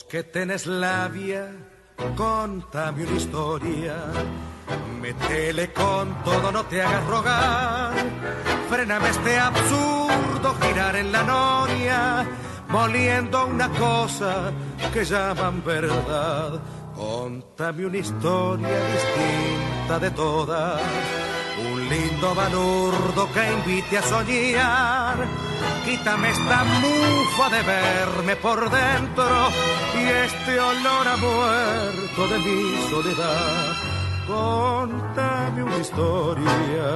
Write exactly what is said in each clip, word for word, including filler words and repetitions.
Que tenés labia, contame una historia. Métele con todo, no te hagas rogar. Fréname este absurdo girar en la noria, moliendo una cosa que llaman verdad. Contame una historia distinta de todas, un lindo balurdo que invite a soñar. Quítame esta mufa de verme por dentro y este olor a muerto de mi soledad. Contame una historia,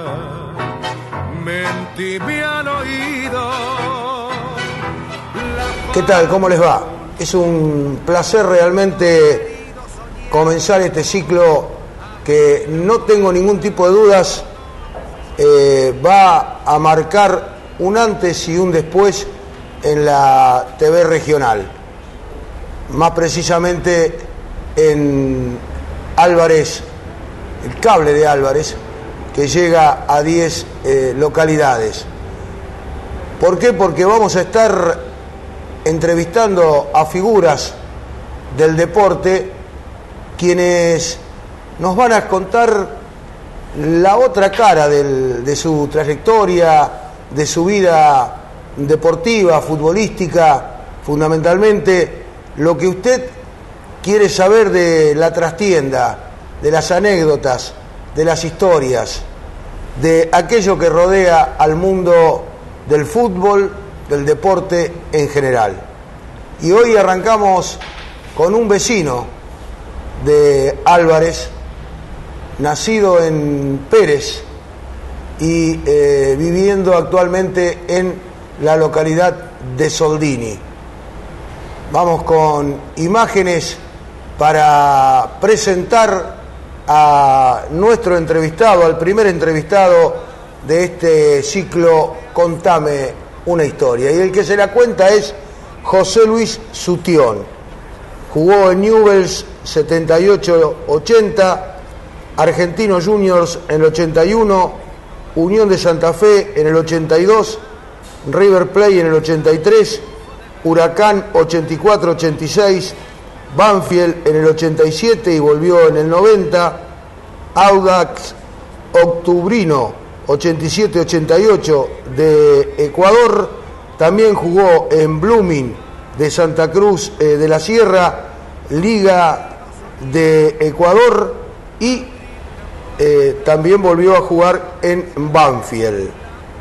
mentime al oído. ¿Qué tal? ¿Cómo les va? Es un placer realmente comenzar este ciclo que no tengo ningún tipo de dudas eh, va a marcar un antes y un después en la T V regional, más precisamente en Álvarez, el cable de Álvarez, que llega a diez eh, localidades. ¿Por qué? Porque vamos a estar entrevistando a figuras del deporte, quienes nos van a contar la otra cara del, de su trayectoria, de su vida deportiva, futbolística, fundamentalmente lo que usted quiere saber de la trastienda, de las anécdotas, de las historias, de aquello que rodea al mundo del fútbol, del deporte en general. Y hoy arrancamos con un vecino de Álvarez, nacido en Pérez y eh, viviendo actualmente en la localidad de Soldini. Vamos con imágenes para presentar a nuestro entrevistado, al primer entrevistado de este ciclo Contame una historia. Y el que se la cuenta es José Luis Sutión. Jugó en Newell's setenta y ocho ochenta, Argentinos Juniors en el ochenta y uno, Unión de Santa Fe en el ochenta y dos, River Plate en el ochenta y tres, Huracán ochenta y cuatro ochenta y seis, Banfield en el ochenta y siete y volvió en el noventa, Audax Octubrino ochenta y siete ochenta y ocho de Ecuador, también jugó en Blooming de Santa Cruz eh, de la Sierra, Liga de Ecuador, y eh, también volvió a jugar en Banfield.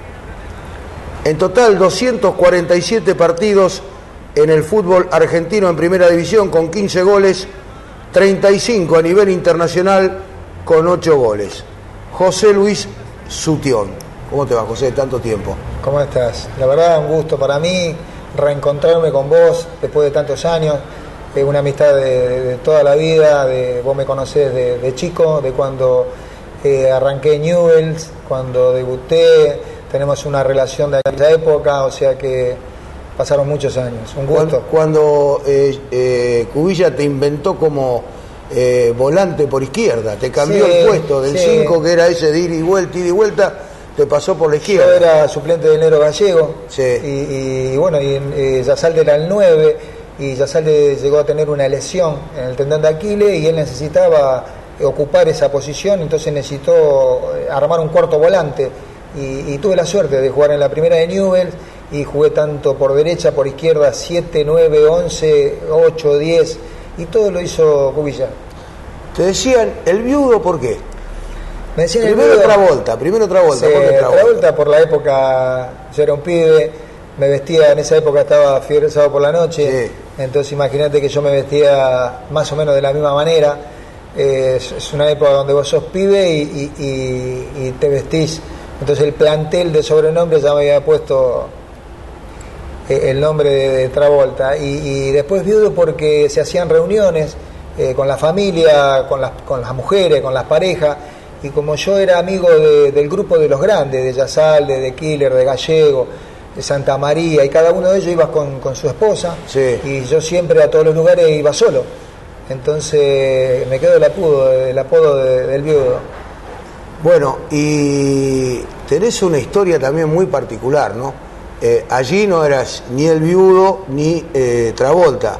En total doscientos cuarenta y siete partidos en el fútbol argentino en primera división con quince goles, treinta y cinco a nivel internacional con ocho goles. José Luis Sutión. ¿Cómo te va, José? Tanto tiempo. ¿Cómo estás? La verdad, un gusto para mí reencontrarme con vos después de tantos años. Es una amistad de, de, de toda la vida. De, vos me conocés de, de chico, de cuando eh, arranqué en Newell's, cuando debuté. Tenemos una relación de aquella época, o sea que pasaron muchos años. Un gusto. Cuando, cuando eh, eh, Cubilla te inventó como eh, volante por izquierda, te cambió sí, el puesto del cinco, sí, que era ese de ir y vuelta, ir y vuelta, te pasó por la izquierda. Yo era suplente de Nero Gallego, sí. y, y bueno, y eh, Yasalde era el nueve, y Yasalde llegó a tener una lesión en el tendón de Aquiles y él necesitaba ocupar esa posición, entonces necesitó armar un cuarto volante. Y, y tuve la suerte de jugar en la primera de Newell's y jugué tanto por derecha, por izquierda, siete, nueve, once, ocho, diez, y todo lo hizo Cubilla. Te decían el viudo, ¿por qué? Me decían primero el viudo, Travolta, primero Travolta, sí, ¿por qué Travolta? Travolta por la época, yo era un pibe, me vestía, en esa época estaba Fiebre el sábado por la noche, sí. Entonces imagínate que yo me vestía más o menos de la misma manera. Eh, es, es una época donde vos sos pibe y, y, y, y te vestís. Entonces el plantel de sobrenombre ya me había puesto el nombre de Travolta. Y, y después viudo porque se hacían reuniones eh, con la familia, con las, con las mujeres, con las parejas. Y como yo era amigo de, del grupo de los grandes, de Yasalde, de Killer, de Gallego, de Santa María, y cada uno de ellos iba con, con su esposa, sí. Y yo siempre a todos los lugares iba solo. Entonces me quedó el apodo, el apodo de, del viudo. Bueno, y tenés una historia también muy particular, ¿no? Eh, allí no eras ni el viudo ni eh, Travolta.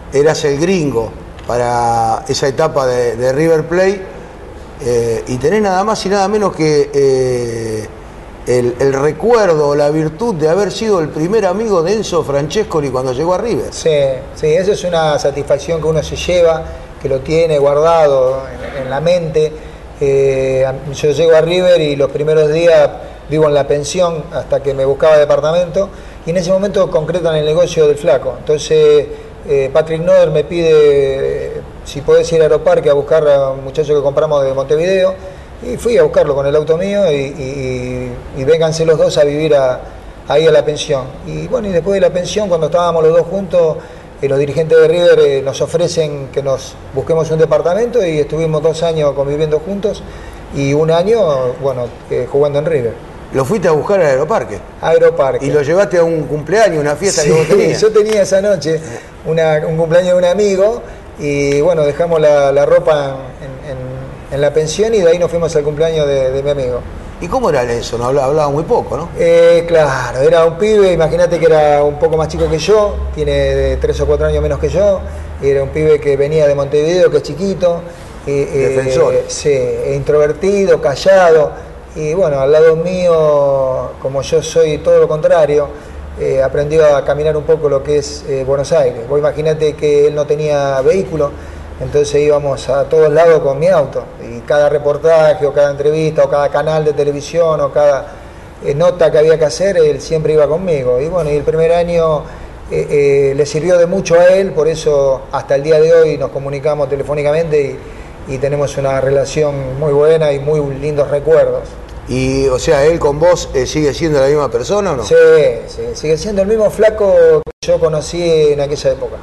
eras el gringo para esa etapa de, de River Plate, eh, y tenés nada más y nada menos que eh, el, el recuerdo, la virtud de haber sido el primer amigo de Enzo Francescoli cuando llegó a River. Sí, sí, eso es una satisfacción que uno se lleva, que lo tiene guardado en, en la mente. Eh, yo llego a River y los primeros días vivo en la pensión hasta que me buscaba departamento, y en ese momento concretan el negocio del flaco. Entonces eh, Patrick Noder me pide eh, si podés ir a Aeroparque a buscar a un muchacho que compramos de Montevideo, y fui a buscarlo con el auto mío y, y, y vénganse los dos a vivir a, ahí a la pensión. Y bueno, y después de la pensión, cuando estábamos los dos juntos, eh, los dirigentes de River eh, nos ofrecen que nos busquemos un departamento, y estuvimos dos años conviviendo juntos y un año, bueno, eh, jugando en River. ¿Lo fuiste a buscar al Aeroparque? Aeroparque. ¿Y lo llevaste a un cumpleaños, una fiesta Sí, que vos tenías? Yo tenía esa noche una, un cumpleaños de un amigo, y bueno, dejamos la, la ropa en, en, en la pensión, y de ahí nos fuimos al cumpleaños de, de mi amigo. ¿Y cómo era Enzo? No hablaba, hablaba muy poco, ¿no? Eh, claro, era un pibe, imagínate que era un poco más chico que yo, tiene tres o cuatro años menos que yo, y era un pibe que venía de Montevideo, que es chiquito, eh, defensor. Eh, sí, introvertido, callado. Y bueno, al lado mío, como yo soy todo lo contrario, eh, aprendió a caminar un poco lo que es eh, Buenos Aires. Vos imaginate que él no tenía vehículo, entonces íbamos a todos lados con mi auto. Y cada reportaje, o cada entrevista, o cada canal de televisión, o cada eh, nota que había que hacer, él siempre iba conmigo. Y bueno, y el primer año eh, eh, le sirvió de mucho a él, por eso hasta el día de hoy nos comunicamos telefónicamente y, y tenemos una relación muy buena y muy lindos recuerdos. Y, o sea, ¿él con vos eh, sigue siendo la misma persona o no? Sí, sí, sigue siendo el mismo flaco que yo conocí en aquella época.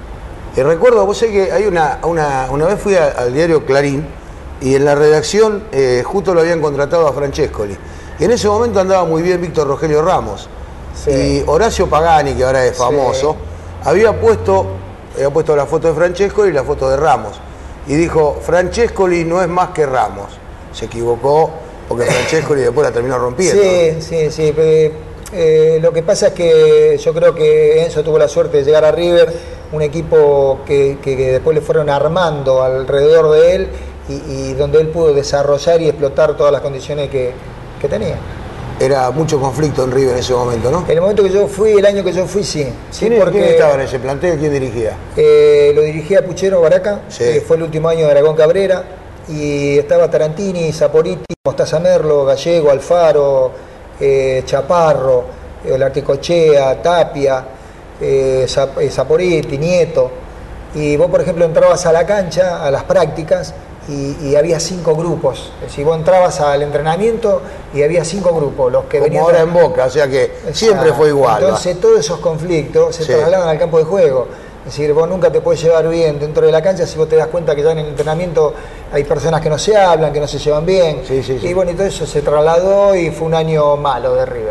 Y recuerdo, vos sé que hay una, una, una vez fui a, al diario Clarín, y en la redacción eh, justo lo habían contratado a Francescoli. Y en ese momento andaba muy bien Víctor Rogelio Ramos. Sí. Y Horacio Pagani, que ahora es famoso, sí, había puesto, había puesto la foto de Francescoli y la foto de Ramos. Y dijo, Francescoli no es más que Ramos. Se equivocó, porque Francescoli después la terminó rompiendo. Sí, sí, sí. Eh, eh, lo que pasa es que yo creo que Enzo tuvo la suerte de llegar a River, un equipo que, que, que después le fueron armando alrededor de él, y, y donde él pudo desarrollar y explotar todas las condiciones que, que tenía. Era mucho conflicto en River en ese momento, ¿no? En el momento que yo fui, el año que yo fui, sí. sí ¿Quién, porque, ¿Quién estaba en ese plantel? ¿Quién dirigía? Eh, lo dirigía Puchero Baraca, sí, que fue el último año de Aragón Cabrera, y estaba Tarantini, Saporiti, Mostaza Merlo, Gallego, Alfaro, eh, Chaparro, eh, Larticochea, Tapia, eh, Saporiti, Nieto. Y vos, por ejemplo, entrabas a la cancha, a las prácticas, y, y había cinco grupos. Es decir, vos entrabas al entrenamiento y había cinco grupos. Los que Como venían ahora en Boca, o sea que exacto, siempre fue igual. Entonces ¿va? Todos esos conflictos se sí. trasladan al campo de juego. Es decir, vos nunca te puedes llevar bien dentro de la cancha si vos te das cuenta que ya en el entrenamiento hay personas que no se hablan, que no se llevan bien. Sí, sí, sí. Y bueno, y todo eso se trasladó y fue un año malo de River.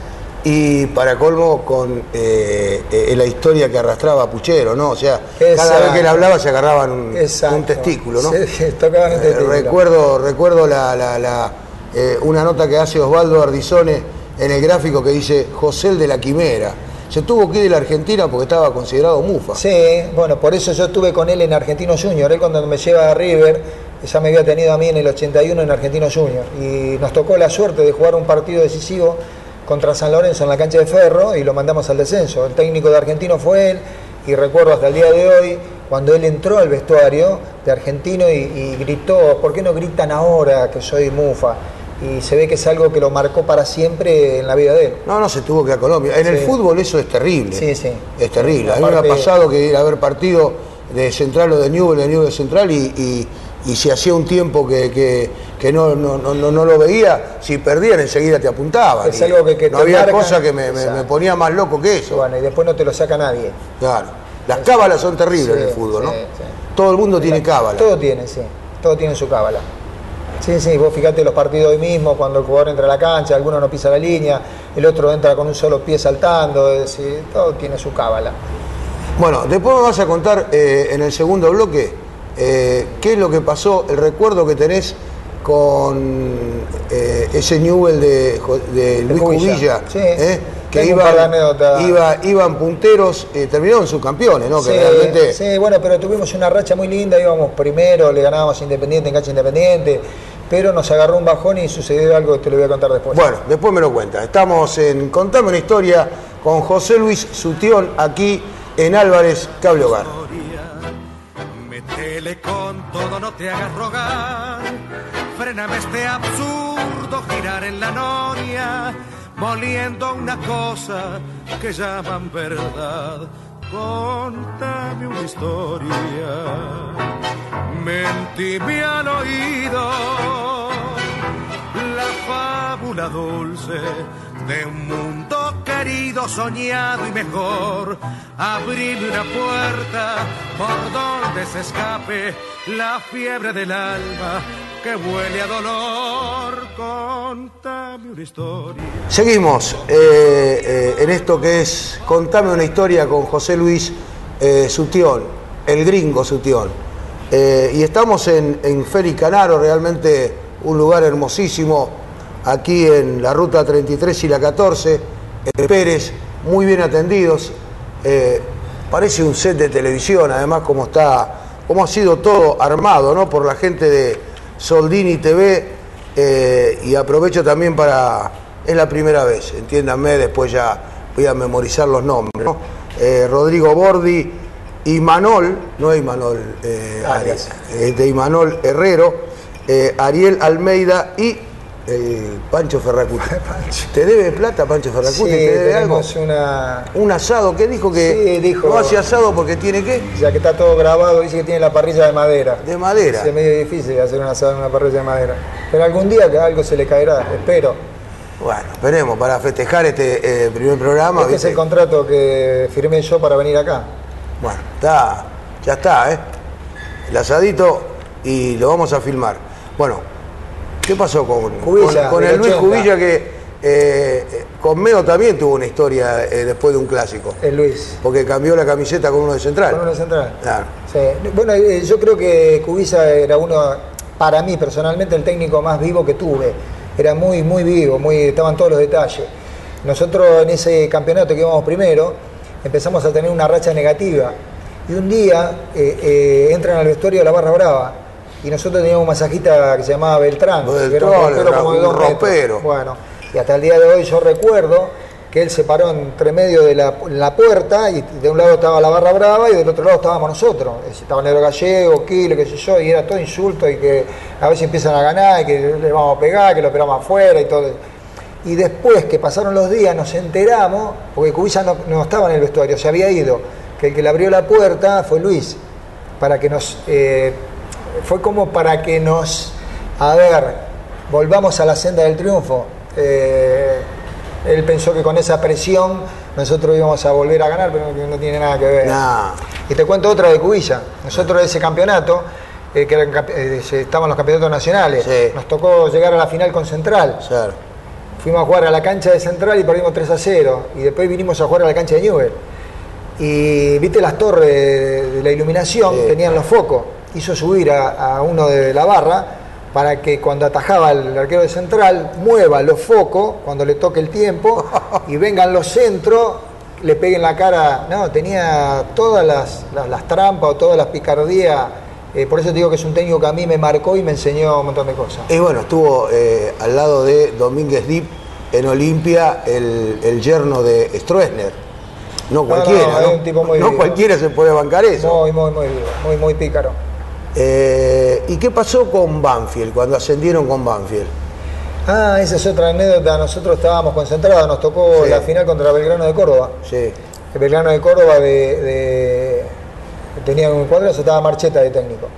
Y para colmo con eh, eh, la historia que arrastraba Puchero, ¿no? O sea, exacto, cada vez que él hablaba se agarraban un, un testículo, ¿no? Se tocaban un testículo. Eh, recuerdo recuerdo la, la, la, eh, una nota que hace Osvaldo Ardizone en el gráfico que dice José el de la Quimera. Se tuvo que ir de la Argentina porque estaba considerado mufa. Sí, bueno, por eso yo estuve con él en Argentino Junior. Él cuando me lleva a River, ya me había tenido a mí en el ochenta y uno en Argentino Junior. Y nos tocó la suerte de jugar un partido decisivo contra San Lorenzo en la cancha de Ferro y lo mandamos al descenso. El técnico de Argentino fue él, y recuerdo hasta el día de hoy, cuando él entró al vestuario de Argentino y, y gritó, ¿por qué no gritan ahora que soy mufa? Y se ve que es algo que lo marcó para siempre en la vida de él. No, no se tuvo que ir a Colombia. En sí. el fútbol eso es terrible. Sí, sí. Es terrible. Sí, a mí me ha pasado que ir a ver partido de Central o de Newell, de Newell Central, y, y, y si hacía un tiempo que, que, que no, no, no, no lo veía, si perdían enseguida te apuntaban. Es algo que, que no había cosa que me, me, me ponía más loco que eso. Bueno, y después no te lo saca nadie. Claro. Las cábalas son terribles sí, en el fútbol, ¿no? Sí, sí. Todo el mundo tiene cábala. Todo tiene, sí. Todo tiene su cábala. Sí, sí, vos fíjate los partidos hoy mismo, cuando el jugador entra a la cancha, alguno no pisa la línea, el otro entra con un solo pie saltando, es decir, todo tiene su cábala. Bueno, después me vas a contar eh, en el segundo bloque eh, qué es lo que pasó, el recuerdo que tenés con eh, ese Newell de, de Luis Cubilla, sí. ¿eh? que iban, iba, iban punteros, eh, terminaron subcampeones, ¿no? Sí, que realmente... sí, bueno, pero tuvimos una racha muy linda, íbamos primero, le ganábamos a Independiente en cancha Independiente, pero nos agarró un bajón y sucedió algo que te lo voy a contar después. Bueno, después me lo cuenta. Estamos en Contame una historia con José Luis Sutión, aquí en Álvarez Cable Hogar. Métele con todo, no te hagas rogar. Fréname este absurdo girar en la noria, moliendo una cosa que llaman verdad. Contame una historia, mentime al oído la fábula dulce de un mundo querido, soñado y mejor. Abrime una puerta por donde se escape la fiebre del alma que huele a dolor. Contame una historia. Seguimos eh, eh, en esto que es Contame una historia con José Luis eh, Sutión, el gringo Sutión. Eh, y estamos en, en Feri Canaro, realmente un lugar hermosísimo, aquí en la ruta treinta y tres y la catorce, en Pérez, muy bien atendidos. Eh, parece un set de televisión, además, como está, como ha sido todo armado, ¿no? Por la gente de Soldini T V, eh, y aprovecho también para, es la primera vez, entiéndanme, después ya voy a memorizar los nombres, ¿no? Eh, Rodrigo Bordi, Imanol, no Imanol, eh, Arias, eh, de Imanol Herrero, eh, Ariel Almeida y el Pancho Ferracuti. ¿Te debe plata Pancho Ferracuti? Sí, ¿te debe algo? Una... Un asado, ¿qué dijo que sí, dijo, no hace asado porque tiene qué? Ya que está todo grabado, dice que tiene la parrilla de madera. De madera. Es medio difícil hacer un asado en una parrilla de madera. Pero algún día que algo se le caerá, espero. Bueno, esperemos, para festejar este eh, primer programa. Este ¿viste? Es el contrato que firmé yo para venir acá. Bueno, está, ya está, ¿eh? El asadito y lo vamos a filmar. Bueno, ¿qué pasó con, Cubilla, con, con el Luis Cubilla que eh, con Meo también tuvo una historia eh, después de un clásico? El Luis. Porque cambió la camiseta con uno de Central. Con uno de Central. Claro. Sí. Bueno, eh, yo creo que Cubilla era uno, para mí personalmente, el técnico más vivo que tuve. Era muy, muy vivo, muy, estaban todos los detalles. Nosotros en ese campeonato que íbamos primero, empezamos a tener una racha negativa. Y un día eh, eh, entran al vestuario de la Barra Brava. Y nosotros teníamos un masajista que se llamaba Beltrán, Beltrán que era un ropero como de dos ropero. Bueno, y hasta el día de hoy yo recuerdo que él se paró entre medio de la, la puerta y de un lado estaba la Barra Brava y del otro lado estábamos nosotros. Estaba Negro Gallego, Kilo, qué sé yo, y era todo insulto y que a veces empiezan a ganar y que le vamos a pegar, que lo operamos afuera y todo. Y después que pasaron los días nos enteramos, porque Cubilla no, no estaba en el vestuario, se había ido, que el que le abrió la puerta fue Luis, para que nos... Eh, fue como para que nos, a ver, volvamos a la senda del triunfo. Eh, él pensó que con esa presión nosotros íbamos a volver a ganar, pero no, no tiene nada que ver. No. Y te cuento otra de Cubilla. Nosotros de ese campeonato, eh, que eran, eh, estaban los campeonatos nacionales, sí. Nos tocó llegar a la final con Central. Claro. Fuimos a jugar a la cancha de Central y perdimos tres a cero. Y después vinimos a jugar a la cancha de Newell. Y viste las torres de la iluminación, sí. Tenían los focos. Hizo subir a, a uno de la barra para que cuando atajaba el arquero de Central mueva los focos cuando le toque el tiempo y vengan los centros, le peguen la cara. No, tenía todas las, las, las trampas o todas las picardías. Eh, por eso te digo que es un técnico que a mí me marcó y me enseñó un montón de cosas. Y bueno, estuvo eh, al lado de Domínguez Dip en Olimpia, el, el yerno de Stroessner. No cualquiera, no, no, ¿no? Un tipo muy no vivo. Cualquiera se puede bancar eso. Muy, muy, muy vivo, muy, muy pícaro. Eh, ¿Y qué pasó con Banfield, cuando ascendieron con Banfield? Ah, esa es otra anécdota. Nosotros estábamos concentrados, nos tocó sí. La final contra Belgrano de Córdoba. Sí. El Belgrano de Córdoba de, de, tenía un cuadrazo, estaba Marcheta de técnico.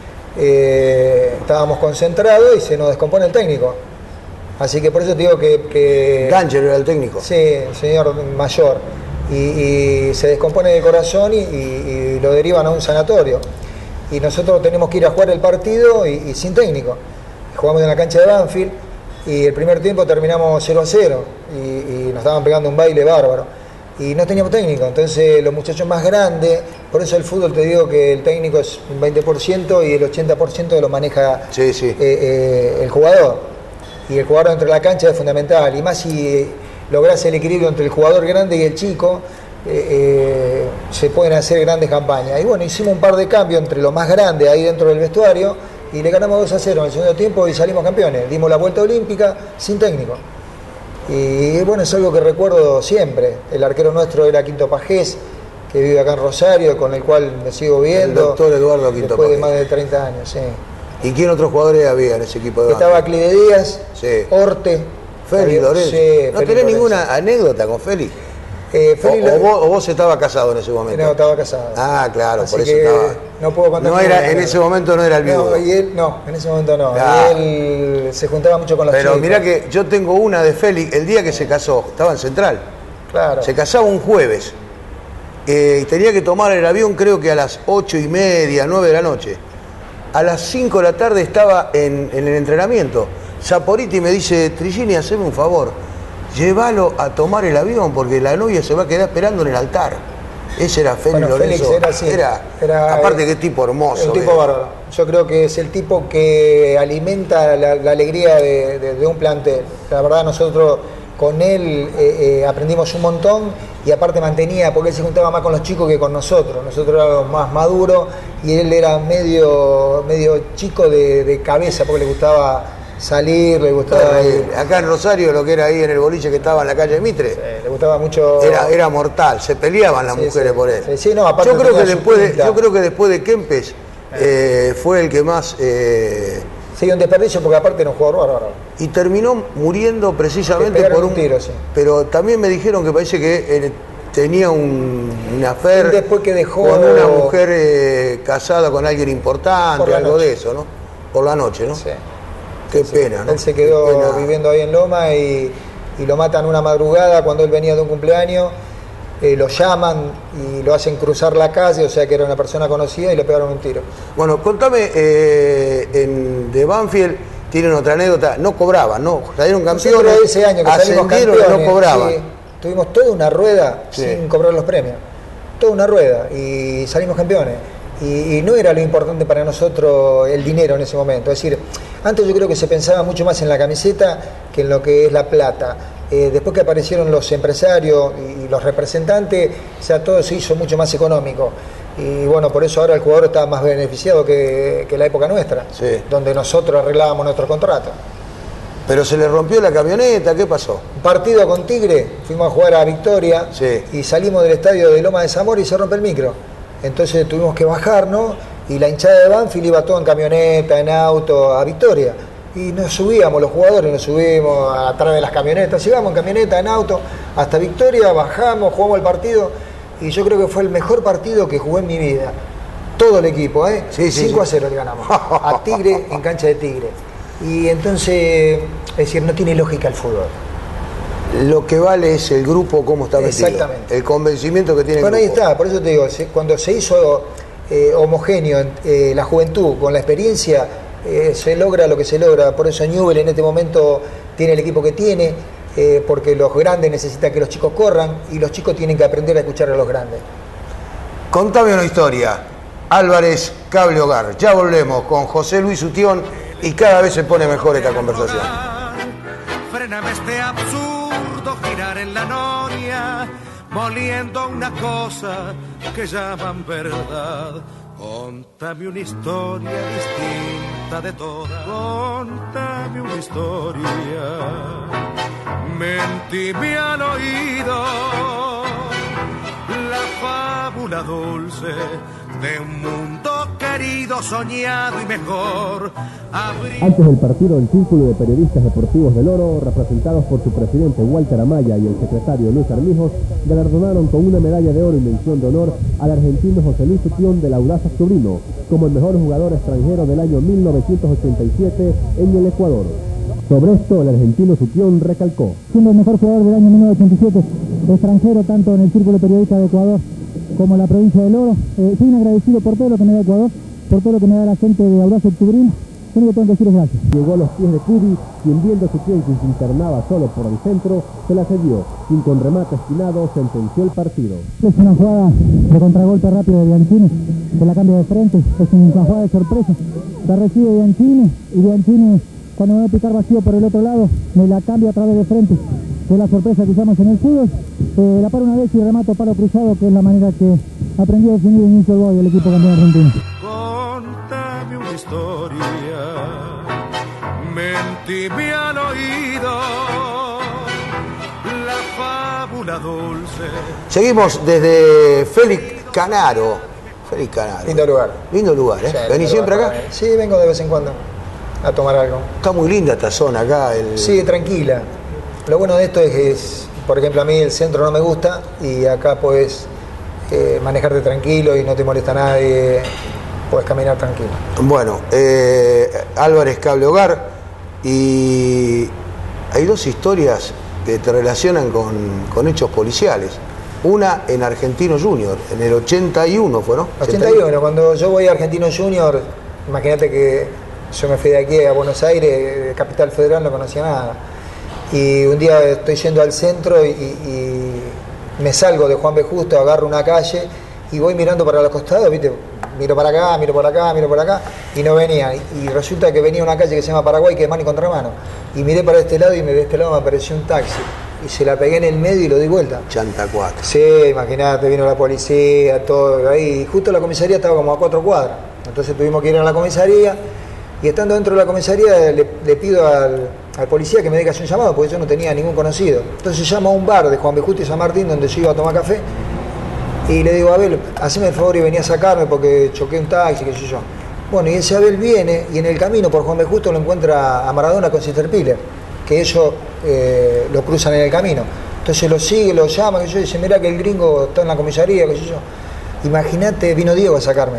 Eh, estábamos concentrados y se nos descompone el técnico. Así que por eso te digo que... que Danger era el técnico. Sí, el señor mayor. Y, y se descompone de corazón y, y, y lo derivan a un sanatorio. Y nosotros tenemos que ir a jugar el partido y, y sin técnico. Jugamos en la cancha de Banfield y el primer tiempo terminamos cero a cero y, y nos estaban pegando un baile bárbaro. Y no teníamos técnico, entonces los muchachos más grandes, por eso el fútbol te digo que el técnico es un veinte por ciento y el ochenta por ciento lo maneja sí, sí. Eh, eh, el jugador. Y el jugador dentro de la cancha es fundamental. Y más si lográs el equilibrio entre el jugador grande y el chico, eh, eh, se pueden hacer grandes campañas. Y bueno, hicimos un par de cambios entre lo más grande ahí dentro del vestuario y le ganamos dos a cero en el segundo tiempo y salimos campeones. Dimos la vuelta olímpica sin técnico. Y bueno, es algo que recuerdo siempre. El arquero nuestro era Quinto Pajés, que vive acá en Rosario, con el cual me sigo viendo. El doctor Eduardo Quinto después Pajés. de más de treinta años, sí. ¿Y quién otros jugadores había en ese equipo de Estaba Clide Díaz, sí. Orte, Félix Lorenzo. Sí, ¿No Félix tenés Lorenzo. ninguna anécdota con Félix? Eh, O, Félix o, Lorenzo- vos, o vos estabas casado en ese momento. No, estaba casado. Ah, claro, Así por eso que estaba. no puedo contar No ninguna era, en anécdota. ese momento no era el viudo. No, y él, no, en ese momento no. Claro. Y él se juntaba mucho con los Pero chicos. mirá que yo tengo una de Félix, el día que se casó, estaba en Central. Claro. Se casaba un jueves. Eh, y tenía que tomar el avión creo que a las ocho y media, nueve de la noche. A las cinco de la tarde estaba en, en el entrenamiento. Saporiti me dice, Trigini, haceme un favor, llévalo a tomar el avión porque la novia se va a quedar esperando en el altar. Ese era Félix Bueno, Lorenzo. Félix era así. Era, Era, aparte eh, qué tipo hermoso. Un tipo eh. bárbaro. Yo creo que es el tipo que alimenta la, la alegría de, de- de un plantel. La verdad nosotros con él eh, eh, aprendimos un montón y aparte mantenía, porque él se juntaba más con los chicos que con nosotros. Nosotros éramos más maduros y él era medio, medio chico de, de cabeza porque le gustaba salir, le gustaba... Terrible. Acá en Rosario, lo que era ahí en el boliche que estaba en la calle Mitre, eh, le gustaba mucho... era, era mortal, se peleaban las Sí, mujeres sí. por él. Sí, sí, no, aparte yo, creo que tenía su después de, pinta. yo creo que después de Kempes eh, fue el que más... eh, Sí, un desperdicio porque aparte era un jugador bárbaro. y terminó muriendo Le precisamente pegaron por un un... tiro, sí. Pero también me dijeron que parece que eh, tenía un, un affair Después que dejó- con una mujer eh, casada con alguien importante, Por la algo noche. de eso, ¿no? Por la noche, ¿no? Sí. Qué pena, ¿no? Él se Qué quedó pena. viviendo ahí en Loma y, y lo matan una madrugada cuando él venía de un cumpleaños. Eh, lo llaman y lo hacen cruzar la calle, o sea que era una persona conocida y le pegaron un tiro. Bueno, contame, eh, en, de Banfield tienen otra anécdota, no cobraban, ¿no? Salieron campeones, Nosotros ese año que salimos ascendieron y campeones, no cobraban. sí, tuvimos toda una rueda Sí. sin cobrar los premios. Toda una rueda y salimos campeones. Y, y no era lo importante para nosotros el dinero en ese momento. Es decir, antes yo creo que se pensaba mucho más en la camiseta que en lo que es la plata. Eh, después que aparecieron los empresarios y, y los representantes, ya todo se hizo mucho más económico. Y bueno, por eso ahora el jugador está más beneficiado que, que la época nuestra, Sí. donde nosotros arreglábamos nuestro contrato. Pero se le rompió la camioneta, ¿qué pasó? Partido con Tigre, fuimos a jugar a Victoria Sí. y salimos del estadio de Loma de Zamora y se rompe el micro. Entonces tuvimos que bajarnos y la hinchada de Banfield iba todo en camioneta, en auto, a Victoria. Y nos subíamos, los jugadores nos subimos atrás de las camionetas, llegamos en camioneta, en auto, hasta Victoria, bajamos, jugamos el partido y yo creo que fue el mejor partido que jugué en mi vida. Todo el equipo, ¿eh? Sí, sí, cinco a sí. cero le ganamos a Tigre en cancha de Tigre. Y entonces, es decir, no tiene lógica el fútbol. Lo que vale es el grupo, cómo está metido. Exactamente. El convencimiento que tiene el Bueno, ahí grupo. está, por eso te digo, se- cuando se hizo eh, homogéneo eh, la juventud con la experiencia, eh, se logra lo que se logra. Por eso Newell en este momento tiene el equipo que tiene, eh, porque los grandes necesitan que los chicos corran y los chicos tienen que aprender a escuchar a los grandes. Contame una historia. Álvarez, Cable Hogar. Ya volvemos con José Luis Utión y cada vez se pone mejor esta conversación. Fréname este absurdo girar en la noria, moliendo una cosa que llaman verdad. Contame una historia distinta de todas. Contame una historia. Mentime al oído la fábula dulce de un mundo querido, soñado y mejor. Abrí... Antes del partido, el Círculo de Periodistas Deportivos del Oro, representados por su presidente Walter Amaya y el secretario Luis Armijos, galardonaron con una medalla de oro y mención de honor al argentino José Luis Utión de la Audaz Astudillo como el mejor jugador extranjero del año mil novecientos ochenta y siete en el Ecuador. Sobre esto, el argentino Utión recalcó: siendo el mejor jugador del año mil novecientos ochenta y siete, extranjero tanto en el Círculo de Periodistas de Ecuador como en la provincia del Oro. Eh, soy un agradecido por todo lo que me da Ecuador, por todo lo que me da la gente de Audaz Astudillo. Lo único que tengo que decir es gracias. Llegó a los pies de Cubi, quien viendo a Utión que se internaba solo por el centro, se la cedió, quien con remate esquinado sentenció el partido. Es una jugada de contragolpe rápido de Bianchini, que la cambia de frente, es una jugada de sorpresa. La recibe Bianchini y Bianchini, cuando me va a picar vacío por el otro lado, me la cambia a través de frente. es la sorpresa que usamos en el fútbol. Eh, la paro una vez y remato palo cruzado, que es la manera que aprendió a definir el inicio del gol del equipo campeón argentino. Contame una historia, mentime al oído, la fábula dulce. Seguimos desde Félix Canaro. Félix Canaro. Lindo lugar. Lindo lugar, ¿eh? Sí, ¿Venís siempre lugar, acá? Sí, vengo de vez en cuando a tomar algo. Está muy linda esta zona acá. El... Sí, tranquila. Lo bueno de esto es que, es, por ejemplo, a mí el centro no me gusta y acá podés eh, manejarte tranquilo y no te molesta nadie, podés caminar tranquilo. Bueno, eh, Álvarez Cable Hogar, y hay dos historias que te relacionan con, con hechos policiales. Una en Argentino Junior, en el ochenta y uno fue, ¿no? ochenta y uno, cuando yo voy a Argentino Junior, imagínate que yo me fui de aquí a Buenos Aires, de Capital Federal, no conocía nada. Y un día estoy yendo al centro y, y me salgo de Juan B. Justo, agarro una calle y voy mirando para los costados, ¿viste? Miro para acá, miro para acá, miro para acá, y no venía. Y resulta que venía una calle que se llama Paraguay, que es mano y contramano. Y miré para este lado y de este lado me apareció un taxi. Y se la pegué en el medio y lo di vuelta. Chanta cuatro. Sí, imagínate, vino la policía, todo ahí. Y justo la comisaría estaba como a cuatro cuadras. Entonces tuvimos que ir a la comisaría. Y estando dentro de la comisaría le, le pido al, al policía que me diga un llamado, porque yo no tenía ningún conocido. Entonces llamo a un bar de Juan B. Justo y San Martín, donde yo iba a tomar café. Y le digo, Abel, haceme el favor y venía a sacarme porque choqué un taxi, qué sé yo. Bueno, y ese Abel viene y en el camino por Juan B. Justo lo encuentra a Maradona con Sister Piller, que ellos eh, lo cruzan en el camino. Entonces lo sigue, lo llama, que yo, dice, mirá que el gringo está en la comisaría, qué sé yo. Imagínate, vino Diego a sacarme.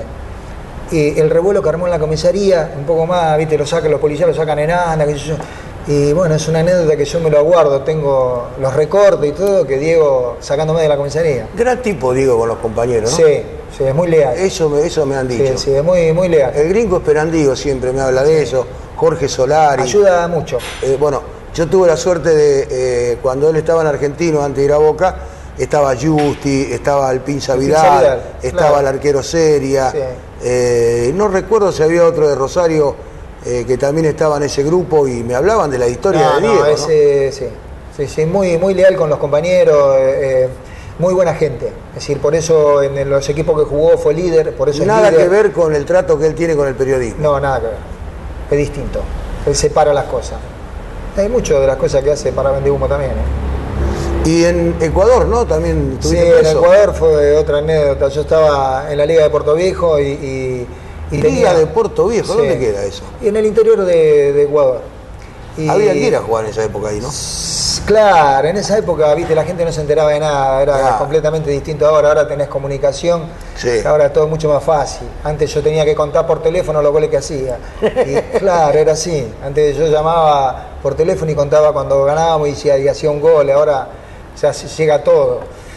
Y el revuelo que armó en la comisaría, un poco más, viste, lo sacan, los policías lo sacan en anda, qué sé yo. Y bueno, es una anécdota que yo me lo aguardo, tengo los recortes y todo, que Diego sacándome de la comisaría. Gran tipo, digo, con los compañeros, ¿no? Sí, sí, es muy leal. Eso me, eso me han dicho. Sí, sí, es muy, muy leal. El gringo Esperandigo siempre me habla de sí. eso, Jorge Solari. Ayuda mucho. Eh, bueno, yo tuve la suerte de, eh, cuando él estaba en Argentino, antes de ir a Boca, estaba Justi, estaba el Pinza Vidal, Vidal, estaba claro. el arquero Seria. Sí. Eh, no recuerdo si había otro de Rosario eh, que también estaba en ese grupo y me hablaban de la historia no, de no, Diego. Ese, ¿no? sí, sí, sí, muy, muy leal con los compañeros, eh, muy buena gente. Es decir, por eso en los equipos que jugó fue líder, por eso nada es líder. que ver con el trato que él tiene con el periodismo. No, nada que ver. Es distinto. Él separa las cosas. Hay mucho de las cosas que hace para vender humo también. ¿eh? Y en Ecuador, ¿no? También sí, en Ecuador fue otra anécdota. Yo estaba en la Liga de Puerto Viejo y... y, y Liga tenía... de Puerto Viejo, sí. ¿Dónde queda eso? Y en el interior de, de Ecuador. Y... Había que ir a jugar en esa época ahí, ¿no? Claro, en esa época, viste, la gente no se enteraba de nada, era ah. completamente distinto ahora, ahora tenés comunicación, sí. ahora es todo mucho más fácil. Antes yo tenía que contar por teléfono los goles que hacía. Y claro, era así. Antes yo llamaba por teléfono y contaba cuando ganábamos y, y hacía un gol, ahora o sea, llega todo.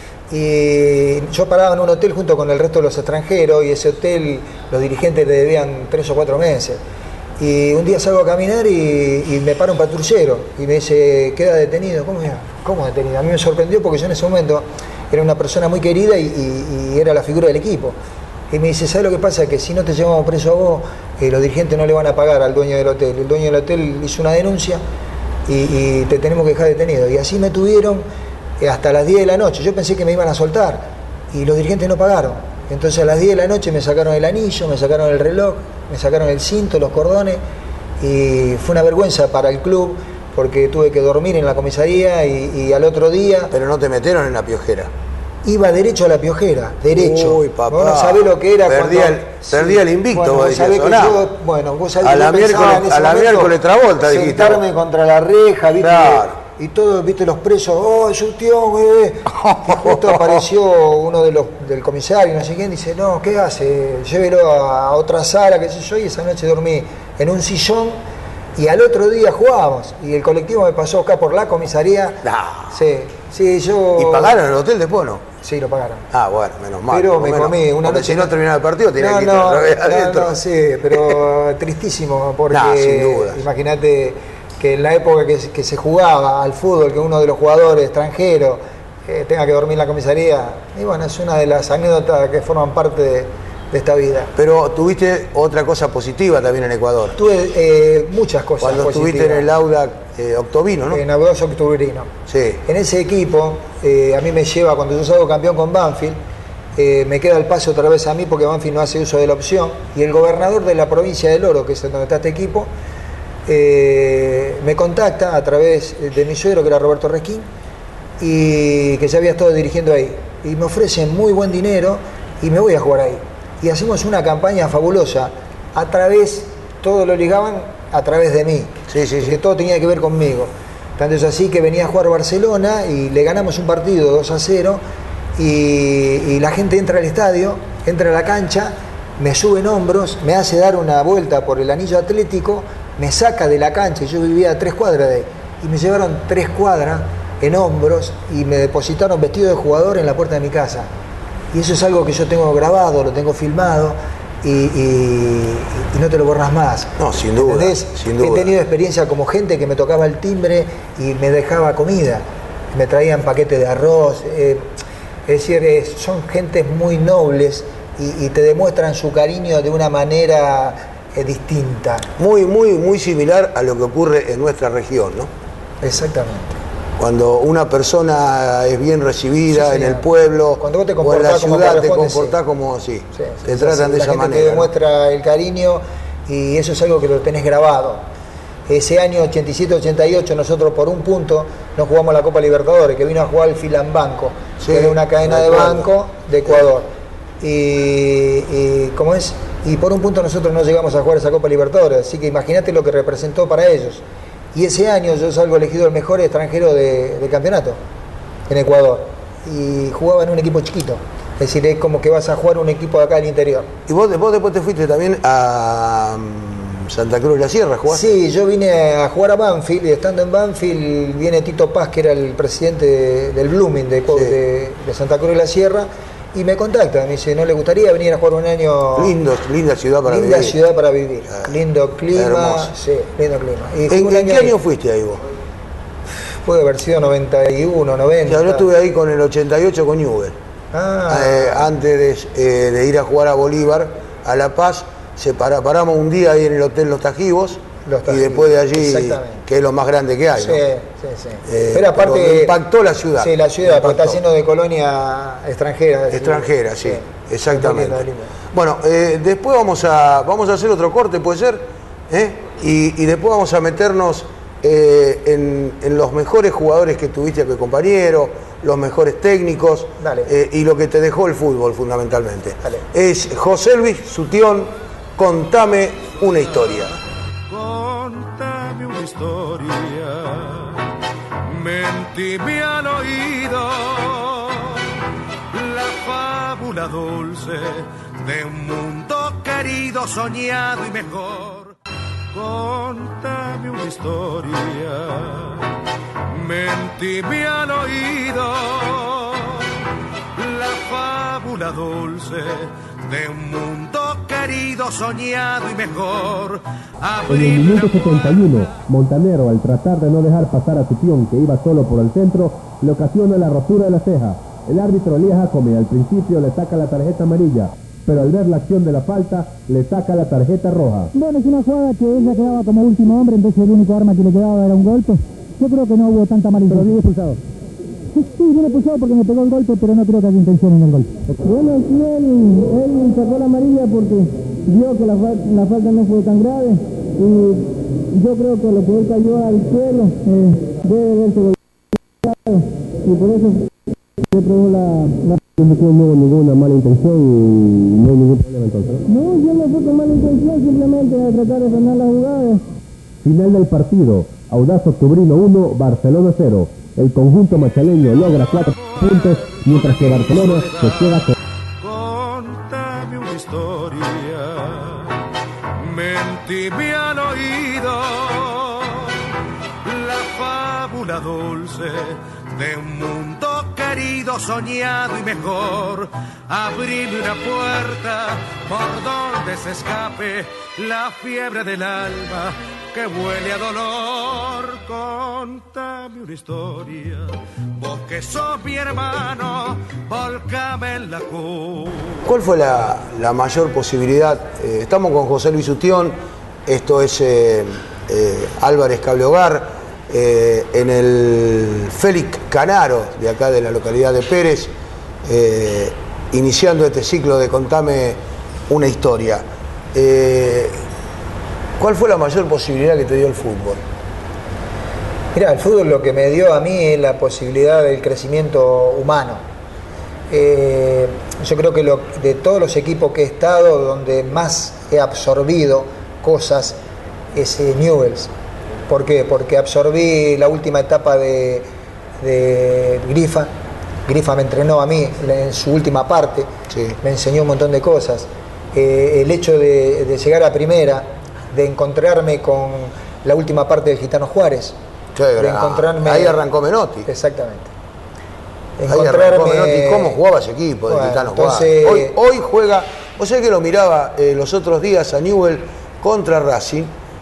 Y yo paraba en un hotel junto con el resto de los extranjeros y ese hotel los dirigentes le debían tres o cuatro meses. Y un día salgo a caminar y, y me para un patrullero y me dice, queda detenido. ¿Cómo, ¿Cómo detenido? A mí me sorprendió porque yo en ese momento era una persona muy querida y, y, y era la figura del equipo. Y me dice, ¿sabes lo que pasa? Que si no te llevamos preso a vos, eh, los dirigentes no le van a pagar al dueño del hotel. El dueño del hotel hizo una denuncia y, y te tenemos que dejar detenido. Y así me tuvieron hasta las diez de la noche. Yo pensé que me iban a soltar y los dirigentes no pagaron. Entonces a las diez de la noche me sacaron el anillo, me sacaron el reloj, me sacaron el cinto, los cordones y fue una vergüenza para el club porque tuve que dormir en la comisaría y, y al otro día... Pero no te metieron en la piojera. Iba derecho a la piojera, derecho. Uy, papá. Vos no sabés lo que era perdía cuando... El, sí. Perdía el invicto, bueno, vos vos sabés que yo, bueno, vos sabés a que la yo miércoles, en ese a la momento miércoles Travolta, dijiste. Sentarme contra la reja, ¿viste? Claro. Y todos, viste, los presos, oh, es un tío, güey. Y justo apareció uno de los del comisario, no sé quién, dice, no, ¿qué hace? Llévelo a otra sala, qué sé yo, y esa noche dormí en un sillón y al otro día jugábamos. Y el colectivo me pasó acá por la comisaría. No. Sí, sí, yo... ¿Y pagaron el hotel después no? Sí, lo pagaron. Ah, bueno, menos mal. Pero me menos, comí una porque noche. Si no terminaba el partido, tenía no, que ir no, adentro. No, no, sí, pero tristísimo, porque no, sin duda. Imagínate que en la época que, que se jugaba al fútbol, que uno de los jugadores extranjeros eh, tenga que dormir en la comisaría, y bueno, es una de las anécdotas que forman parte de, de esta vida. Pero tuviste otra cosa positiva también en Ecuador. Tuve eh, muchas cosas Cuando positivas. estuviste en el Audax eh, Octobino, ¿no? En Audax Octubrino. Sí. En ese equipo, eh, a mí me lleva, cuando yo salgo campeón con Banfield, eh, me queda el pase otra vez a mí porque Banfield no hace uso de la opción. Y el gobernador de la provincia del Oro, que es donde está este equipo, eh, me contacta a través de mi suegro, que era Roberto Resquín, y que ya había estado dirigiendo ahí. Y me ofrecen muy buen dinero y me voy a jugar ahí. Y hacemos una campaña fabulosa. A través, todo lo ligaban a través de mí. Sí, sí, sí. Que todo tenía que ver conmigo. Tanto es así que venía a jugar Barcelona y le ganamos un partido dos a cero y, y la gente entra al estadio, entra a la cancha, me sube en hombros, me hace dar una vuelta por el anillo atlético, me saca de la cancha, y yo vivía a tres cuadras de ahí, y me llevaron tres cuadras en hombros y me depositaron vestido de jugador en la puerta de mi casa. Y eso es algo que yo tengo grabado, lo tengo filmado y, y, y no te lo borras más. No, sin duda, ¿entendés? sin duda. He tenido experiencia como gente que me tocaba el timbre y me dejaba comida, me traían paquetes de arroz. Eh, es decir, eh, son gentes muy nobles y, y te demuestran su cariño de una manera eh, distinta. Muy, muy, muy similar a lo que ocurre en nuestra región, ¿no? Exactamente. Cuando una persona es bien recibida Sí, en el pueblo, cuando vos te o en la comportás como ciudad, te corresponde, comportás sí. como sí, Sí, sí, te sí, tratan sí. de La esa gente manera. te ¿no? demuestra el cariño y eso es algo que lo tenés grabado. Ese año ochenta y siete ochenta y ocho nosotros por un punto nos jugamos la Copa Libertadores, que vino a jugar el Filambanco, Sí, que era una cadena de recuerdo. banco de Ecuador. Y, y ¿cómo es? Y por un punto nosotros no llegamos a jugar esa Copa Libertadores, así que imagínate lo que representó para ellos. Y ese año yo salgo elegido el mejor extranjero de, de campeonato en Ecuador. Y jugaba en un equipo chiquito. Es decir, es como que vas a jugar un equipo de acá del interior. Y vos, vos después te fuiste también a um, Santa Cruz de la Sierra, ¿jugaste? Sí, yo vine a jugar a Banfield y estando en Banfield viene Tito Paz, que era el presidente de, del Blooming de, Sí. de, de Santa Cruz de la Sierra, y me contacta, me dice, ¿no le gustaría venir a jugar un año? Lindo, linda ciudad para linda vivir. ciudad para vivir, Ah, lindo clima, hermoso. sí, lindo clima. Y ¿En, fue un en qué que- año fuiste ahí vos? Puede haber sido noventa y uno, O noventa. sea, yo estuve ahí con el ochenta y ocho con Newell. Ah, Eh, antes de, eh, de ir a jugar a Bolívar, a La Paz, se para, paramos un día ahí en el Hotel Los Tajivos, Los y Tajivos, después de allí, exactamente. que es lo más grande que hay, sí, ¿no? sí, sí. Eh, Pero aparte... pero impactó la ciudad. Sí, la ciudad, porque Impactó. está lleno de colonia extranjera. es decir, Extranjera, sí, exactamente. Muy lindo, lindo. Bueno, eh, después vamos a, vamos a hacer otro corte, ¿puede ser? ¿Eh? Y, y después vamos a meternos eh, en, en los mejores jugadores que tuviste que compañero, los mejores técnicos, Dale. eh, y lo que te dejó el fútbol fundamentalmente. Dale. Es José Luis Sutión, contame una historia. Contame una historia, mentime al oído la fábula dulce de un mundo querido, soñado y mejor. Contame una historia, mentime al oído la fábula dulce de un mundo querido, soñado y mejor. En el minuto setenta y uno, Montanero, al tratar de no dejar pasar a Sutión, que iba solo por el centro, le ocasiona la rotura de la ceja. El árbitro Elías Jacome al principio le saca la tarjeta amarilla, pero al ver la acción de la falta, le saca la tarjeta roja. Bueno, es una jugada que ella quedaba como último hombre, entonces el único arma que le quedaba era un golpe. Yo creo que no hubo tanta mala intención. ¿Pero bien expulsado? Sí, sí, bien expulsado porque me pegó el golpe, pero no creo que haya intención en el golpe. Bueno, sí, él, él sacó la amarilla porque vio que la, la falta no fue tan grave y yo creo que lo que él cayó al suelo eh, debe verse golpeado y por eso se probó la... la... No hubo ninguna mala intención y no hay ningún problema entonces, ¿no? No, yo no fue con mala intención, simplemente a tratar de frenar la jugada. Final del partido, Audax Octubrino uno, Barcelona cero. El conjunto machaleño logra cuatro puntos, mientras que Barcelona se queda con... Contame una historia, mentime al oído la fábula dulce de un mundo querido, soñado y mejor. Abrime una puerta por donde se escape la fiebre del alma que huele a dolor. Contame una historia, vos que sos mi hermano, volcame en la cruz. ¿Cuál fue la, la mayor posibilidad? Eh, estamos con José Luis Utión, esto es eh, eh, Álvarez Cablehogar, eh, en el Félix Canaro, de acá de la localidad de Pérez, eh, iniciando este ciclo de Contame una historia. Eh, ¿Cuál fue la mayor posibilidad que te dio el fútbol? Mirá, el fútbol lo que me dio a mí es la posibilidad del crecimiento humano. Eh, yo creo que lo, de todos los equipos que he estado, donde más he absorbido cosas es eh, Newell's. ¿Por qué? Porque absorbí la última etapa de, de Grifa. Grifa me entrenó a mí en su última parte, sí. Me enseñó un montón de cosas. Eh, el hecho de, de llegar a primera, de encontrarme con la última parte del Gitano Juárez. Sí, de encontrarme... Ahí arrancó Menotti. Exactamente. Encontrarme... Ahí arrancó Menotti. ¿Cómo jugaba ese equipo del bueno, Gitano entonces... Juárez? Hoy, hoy juega... Vos sabés que lo miraba eh, los otros días a Newell's contra Racing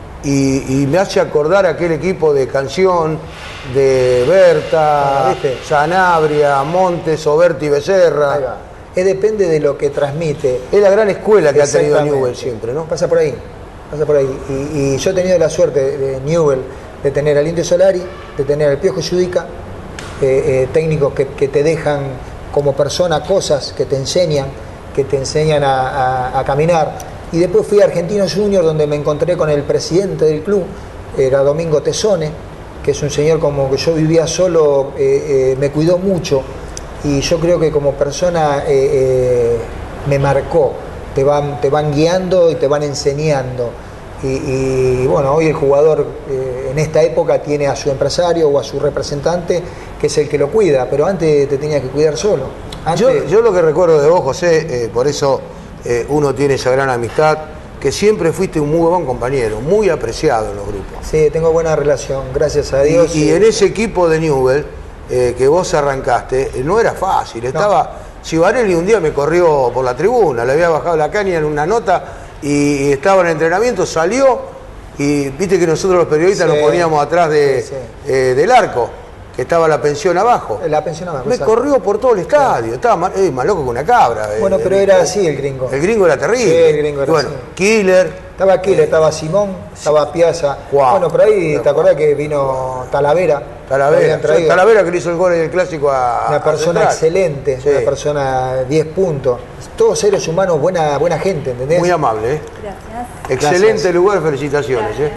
y, y me hace acordar aquel equipo de Canción, de Berta, ah, Sanabria, Montes, Oberti y Becerra. Ahí va. Es depende de lo que transmite. Es la gran escuela que ha tenido Newell's siempre, ¿no? Pasa por ahí, pasa por ahí. Y, y yo he tenido la suerte de Newell's de tener al Indio Solari, de tener al Piojo Judica, eh, eh, técnicos que, que te dejan como persona cosas, que te enseñan, que te enseñan a, a, a caminar. Y después fui a Argentinos Juniors, donde me encontré con el presidente del club, era Domingo Tesone, que es un señor como que yo vivía solo, eh, eh, me cuidó mucho. Y yo creo que como persona eh, eh, me marcó, te van, te van guiando y te van enseñando. Y, y bueno, hoy el jugador eh, en esta época tiene a su empresario o a su representante, que es el que lo cuida, pero antes te tenías que cuidar solo. Antes... Yo, yo lo que recuerdo de vos, José, eh, por eso eh, uno tiene esa gran amistad, que siempre fuiste un muy buen compañero, muy apreciado en los grupos. Sí, tengo buena relación, gracias a Dios. Y, y en ese equipo de Newell's, Eh, que vos arrancaste, eh, no era fácil, estaba, no. Cibarelli un día me corrió por la tribuna, le había bajado la caña en una nota y, y estaba en entrenamiento, salió y viste que nosotros los periodistas sí. nos poníamos atrás de, sí, sí. Eh, del arco, que estaba la pensión abajo. La pensión abajo. Me exacto. corrió por todo el estadio, sí. estaba más, eh, más loco que una cabra. Bueno, eh, pero eh, era así el gringo. El gringo era terrible. Sí, el gringo era bueno, así. Killer. Estaba Killer, eh, estaba Simón, estaba Piazza. Wow. Bueno, por ahí, ¿te acordás que vino Talavera? Talavera, Talavera que le hizo el gol en el clásico a una persona a excelente, sí. Una persona diez puntos. Todos seres humanos, buena, buena gente, ¿entendés? Muy amable, ¿eh? Gracias. Excelente Gracias. Lugar, felicitaciones, ¿eh?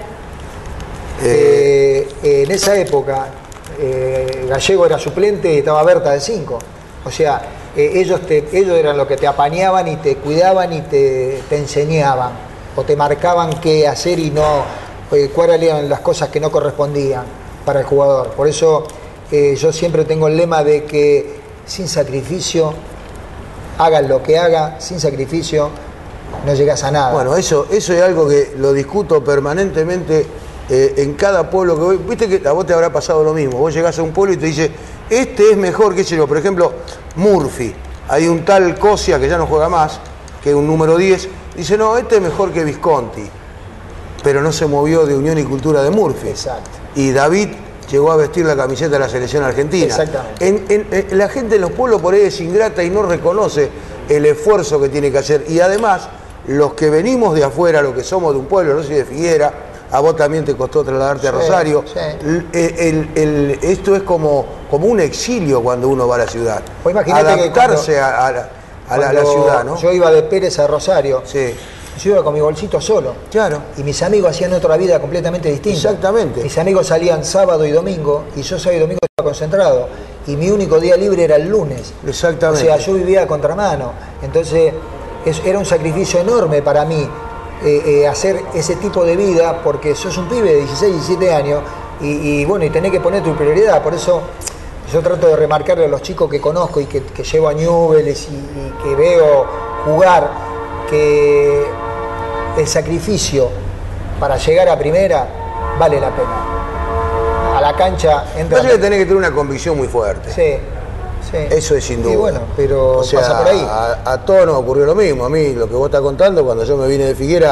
Eh, eh, en esa época, eh, Gallego era suplente y estaba Berta de cinco. O sea, eh, ellos, te, ellos eran los que te apañaban y te cuidaban y te, te enseñaban. O te marcaban qué hacer y no, eh, cuáles eran las cosas que no correspondían para el jugador. Por eso eh, yo siempre tengo el lema de que sin sacrificio, hagan lo que haga, sin sacrificio no llegas a nada. Bueno, eso, eso es algo que lo discuto permanentemente eh, en cada pueblo que voy. Viste que a vos te habrá pasado lo mismo. Vos llegás a un pueblo y te dice, este es mejor, qué sé yo. Por ejemplo, Murphy. Hay un tal Cosia que ya no juega más, que es un número diez. Dice, no, este es mejor que Visconti. Pero no se movió de Unión y Cultura de Murphy. Exacto. Y David llegó a vestir la camiseta de la selección argentina. Exactamente. En, en, en, la gente en los pueblos por ahí es ingrata y no reconoce el esfuerzo que tiene que hacer. Y además, los que venimos de afuera, los que somos de un pueblo, no soy de Figuera, a vos también te costó trasladarte sí, a Rosario. Sí. El, el, el, esto es como, como un exilio cuando uno va a la ciudad. Pues imagínate adaptarse que cuando, a, a, la, a la, la ciudad, ¿no? Yo iba de Pérez a Rosario. Sí. Yo iba con mi bolsito solo. Claro. Y mis amigos hacían otra vida completamente distinta. Exactamente. Mis amigos salían sábado y domingo y yo sábado y domingo estaba concentrado. Y mi único día libre era el lunes. Exactamente. O sea, yo vivía a contramano. Entonces, es, era un sacrificio enorme para mí eh, eh, hacer ese tipo de vida porque sos un pibe de dieciséis, diecisiete años y, y bueno, y tenés que poner tu prioridad. Por eso yo trato de remarcarle a los chicos que conozco y que, que llevo a Newell's y, y que veo jugar que el sacrificio para llegar a primera vale la pena. A la cancha entra. Entonces tenés que tener una convicción muy fuerte. Sí, sí. Eso es sin duda. Y bueno, pero o sea, pasa por ahí. A, a todos nos ocurrió lo mismo. A mí, lo que vos estás contando, cuando yo me vine de Figuera,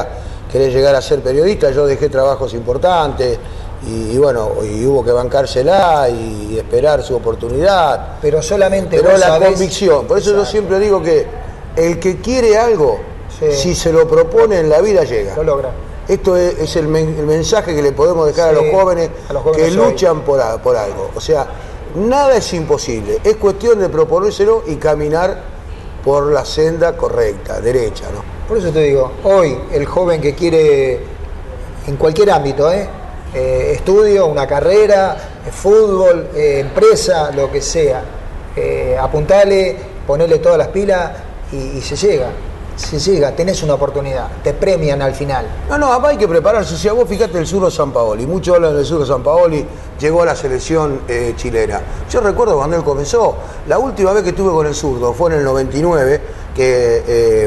querés llegar a ser periodista, yo dejé trabajos importantes y, y bueno, y hubo que bancársela y esperar su oportunidad. Pero solamente Pero vos la sabés... convicción, por eso Exacto. yo siempre digo que el que quiere algo, sí. si se lo propone en la vida llega. Lo logra. Esto es, es el, men, el mensaje que le podemos dejar sí, a, los jóvenes, a los jóvenes que luchan por, por algo. O sea, nada es imposible, es cuestión de proponérselo y caminar por la senda correcta, derecha, ¿no? Por eso te digo, hoy el joven que quiere, en cualquier ámbito, ¿eh? Eh, estudio, una carrera, fútbol, eh, empresa, lo que sea, eh, apuntale, ponele todas las pilas y, y se llega. Se llega, tenés una oportunidad, te premian al final. No, no, hay que prepararse. Si a vos fijate el Zurdo Sampaoli, muchos hablan del Zurdo Sampaoli, llegó a la selección eh, chilena. Yo recuerdo cuando él comenzó, la última vez que estuve con el Zurdo fue en el noventa y nueve, que eh,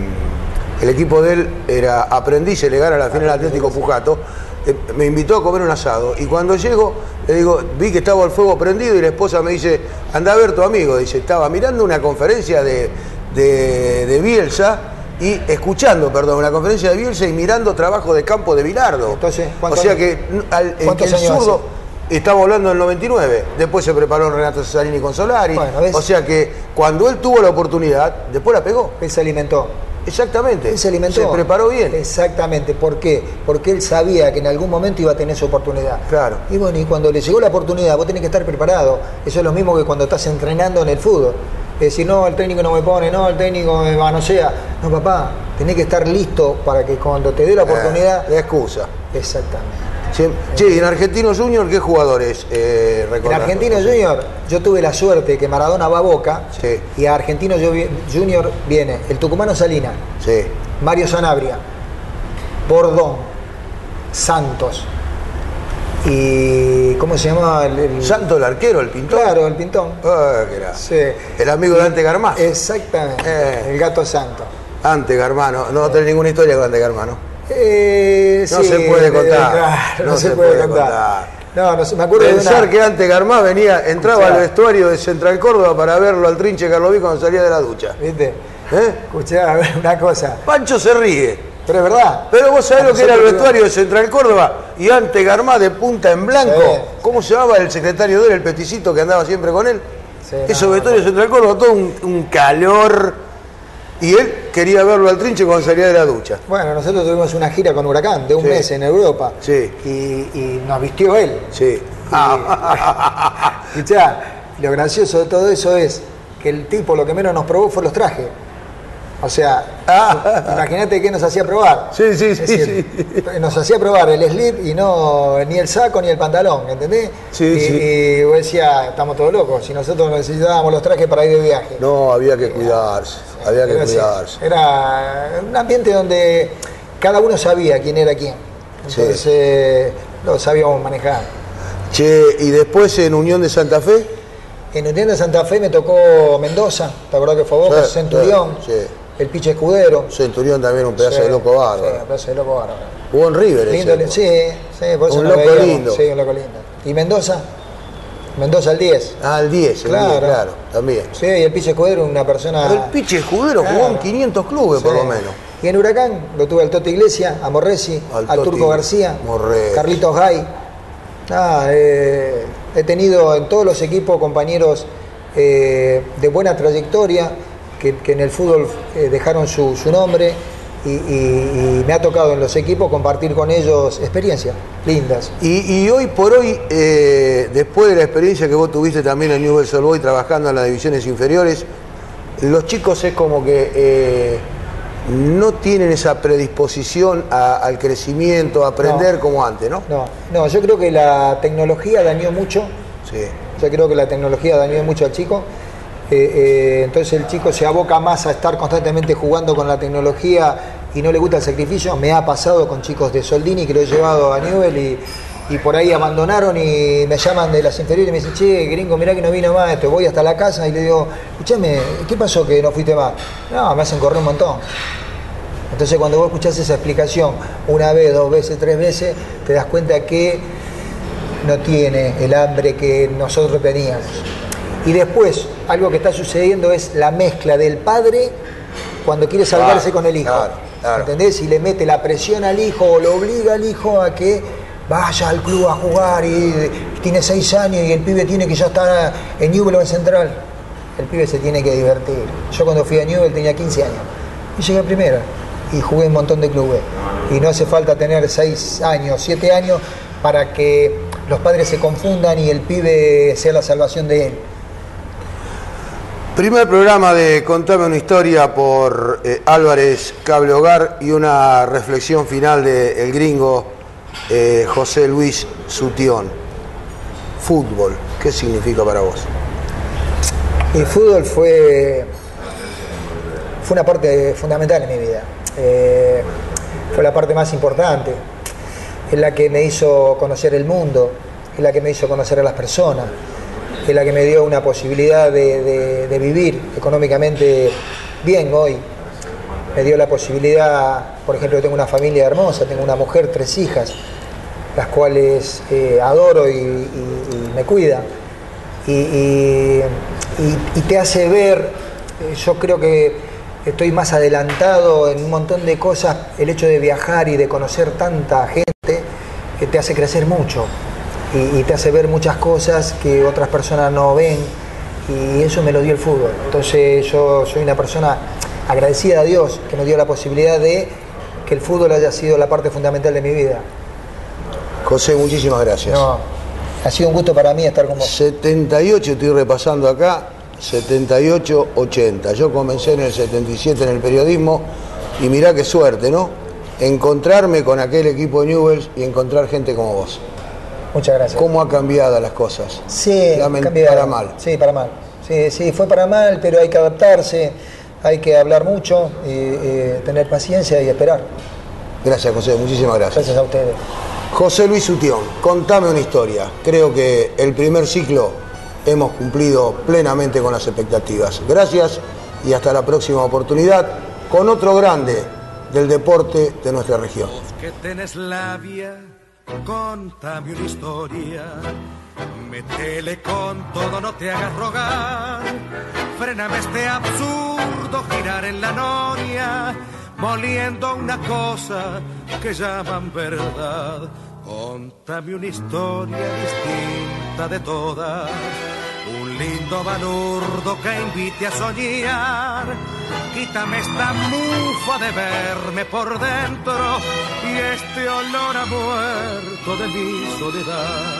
el equipo de él era aprendiz y llegar a la final Atlético Pujato. Eh, me invitó a comer un asado y cuando llego, le digo, vi que estaba el fuego prendido y la esposa me dice, anda a ver tu amigo. Dice, estaba mirando una conferencia de... De, de Bielsa y escuchando, perdón, una conferencia de Bielsa y mirando trabajo de campo de Bilardo. Entonces, o sea que al, el, el Zurdo, estamos hablando del noventa y nueve, después se preparó Renato Cesarini con Solari, bueno, o sea que cuando él tuvo la oportunidad, después la pegó. Él se alimentó. Exactamente. Él se alimentó. Se preparó bien. Exactamente. ¿Por qué? Porque él sabía que en algún momento iba a tener su oportunidad. Claro. Y bueno, y cuando le llegó la oportunidad, vos tenés que estar preparado. Eso es lo mismo que cuando estás entrenando en el fútbol. Es decir, no, el técnico no me pone, no, el técnico me manosea. No, papá, tenés que estar listo para que cuando te dé la oportunidad... Eh, de excusa. Exactamente. Che, che, ¿y en Argentino Junior qué jugadores eh, En Argentino Junior yo tuve la suerte que Maradona va a Boca, sí. Y a Argentino Junior viene el tucumano Salina, sí. Mario Sanabria, Bordón, Santos y... ¿cómo se llamaba? El, el... Santos, el arquero, el Pintón. Claro, el Pintón. Ah, que era. Sí. El amigo de Ante Garmá. Exactamente, eh. el Gato Santos. Ante Garmá, no, no tenés ninguna historia con Ante Garmá, ¿no? Eh, no sí, se puede contar. Claro, no, no se, se puede, puede contar. contar. No, no sé, me acuerdo Pensar de una... que Ante Garmá venía, entraba Escuchá. al vestuario de Central Córdoba para verlo al Trinche Carloví cuando salía de la ducha. ¿Viste? ¿Eh? Escuchá, a ver, una cosa. Pancho se ríe. Pero es verdad. Pero vos sabés lo que era el vestuario de Central Córdoba y Ante Garmá de punta en blanco. Sí. ¿Cómo se llamaba el secretario de él, el peticito que andaba siempre con él? Sí, Esos no, vestuarios de no. Central Córdoba, todo un, un calor. Y él quería verlo al Trinche cuando salía de la ducha. Bueno, nosotros tuvimos una gira con Huracán de un sí. mes en Europa. Sí. Y, y nos vistió él. Sí. Y, y ya, lo gracioso de todo eso es que el tipo lo que menos nos probó fue los trajes. O sea, ah, imagínate que nos hacía probar. Sí, sí, es sí, decir, sí. Nos hacía probar el slip y no ni el saco ni el pantalón, ¿entendés? Sí, y, sí. Y vos decías, estamos todos locos, si nosotros necesitábamos los trajes para ir de viaje. No, había que cuidarse, eh, había que era cuidarse. Así. Era un ambiente donde cada uno sabía quién era quién. Entonces sí. eh, lo sabíamos manejar. Che, ¿y después en Unión de Santa Fe? En Unión de Santa Fe me tocó Mendoza, ¿te acordás que fue Boca? Sí, Centurión. Sí. El Piche Escudero. Centurión también, un pedazo sí, de loco bárbaro. Sí, un pedazo de loco bárbaro. Jugó en River lindo, ese. Sí, sí, por eso un no loco veíamos. lindo. Sí, un loco lindo. ¿Y Mendoza? Mendoza al diez. Ah, al diez, claro, diez, claro, también. Sí, y el Piche Escudero, una persona... El Piche Escudero claro. jugó en quinientos clubes, sí. por lo menos. Y en Huracán lo tuve al Toto Iglesias, a Morresi, al, al Turco García, Morresi. Carlitos Gay. Ah, eh, he tenido en todos los equipos compañeros eh, de buena trayectoria, que, que en el fútbol eh, dejaron su, su nombre y, y, y me ha tocado en los equipos compartir con ellos experiencias lindas. Y, y hoy por hoy, eh, después de la experiencia que vos tuviste también en Newell's Old Boys trabajando en las divisiones inferiores, los chicos es como que eh, no tienen esa predisposición a, al crecimiento, a aprender no, como antes, ¿no? No, no, yo creo que la tecnología dañó mucho. Sí. Yo creo que la tecnología dañó mucho al chico. Eh, eh, entonces el chico se aboca más a estar constantemente jugando con la tecnología y no le gusta el sacrificio. Me ha pasado con chicos de Soldini que lo he llevado a Newell y, y por ahí abandonaron y me llaman de las inferiores y me dicen, che, gringo, mirá que no vino más, te voy hasta la casa y le digo, escúchame, ¿qué pasó que no fuiste más? No, me hacen correr un montón. Entonces cuando vos escuchás esa explicación una vez, dos veces, tres veces, te das cuenta que no tiene el hambre que nosotros teníamos. Y después, algo que está sucediendo es la mezcla del padre cuando quiere salvarse claro, con el hijo. Claro. Claro. ¿Entendés? Y le mete la presión al hijo o lo obliga al hijo a que vaya al club a jugar y tiene seis años y el pibe tiene que ya estar en Newell's o en Central. El pibe se tiene que divertir. Yo cuando fui a Newell's tenía quince años y llegué a primera y jugué en un montón de clubes. Y no hace falta tener seis años, siete años para que los padres se confundan y el pibe sea la salvación de él. Primer programa de Contame una historia por eh, Álvarez Cable Hogar y una reflexión final de el gringo eh, José Luis Sutión. Fútbol, ¿qué significa para vos? El fútbol fue, fue una parte fundamental en mi vida. Eh, fue la parte más importante. Es la que me hizo conocer el mundo, es la que me hizo conocer a las personas, es la que me dio una posibilidad de, de, de vivir económicamente bien hoy. Me dio la posibilidad, por ejemplo, tengo una familia hermosa, tengo una mujer, tres hijas, las cuales eh, adoro y, y, y me cuidan. Y, y, y, y te hace ver, eh, yo creo que estoy más adelantado en un montón de cosas, el hecho de viajar y de conocer tanta gente, que te hace crecer mucho. Y, y te hace ver muchas cosas que otras personas no ven y eso me lo dio el fútbol. Entonces yo soy una persona agradecida a Dios que me dio la posibilidad de que el fútbol haya sido la parte fundamental de mi vida. José, muchísimas gracias. No, ha sido un gusto para mí estar con vos. setenta y ocho, estoy repasando acá, setenta y ocho ochenta. Yo comencé en el setenta y siete en el periodismo y mirá qué suerte, ¿no? Encontrarme con aquel equipo de Newell's y encontrar gente como vos. Muchas gracias. ¿Cómo ha cambiado las cosas? Sí, Lament- cambiado. para mal. Sí, para mal. Sí, sí, fue para mal, pero hay que adaptarse, hay que hablar mucho, y, y tener paciencia y esperar. Gracias, José, muchísimas gracias. Gracias a ustedes. José Luis Sutión, contame una historia. Creo que el primer ciclo hemos cumplido plenamente con las expectativas. Gracias y hasta la próxima oportunidad con otro grande del deporte de nuestra región. Que tenés labia, contame una historia. Métele con todo, no te hagas rogar. Fréname este absurdo girar en la noria, moliendo una cosa que llaman verdad. Contame una historia distinta de todas, un lindo balurdo que invite a soñar. Quítame esta mufa de verme por dentro y este olor a muerto de mi soledad.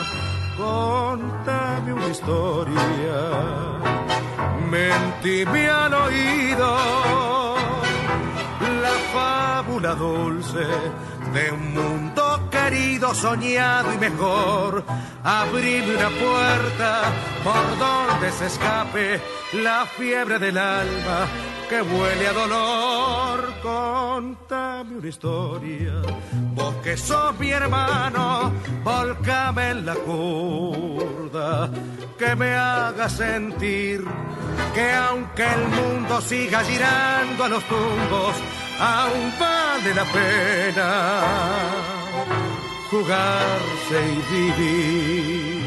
Contame una historia, mentime al oído la fábula dulce de un mundo querido, soñado y mejor. Abrime una puerta por donde se escape la fiebre del alma que huele a dolor. Contame una historia, vos que sos mi hermano, volcame en la curda, que me haga sentir que aunque el mundo siga girando a los tumbos, aún vale la pena jugarse y vivir.